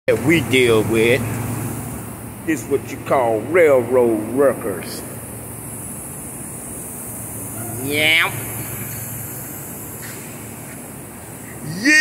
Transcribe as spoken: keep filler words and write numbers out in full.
that we deal with is what you call railroad workers. Yeah. Yeah.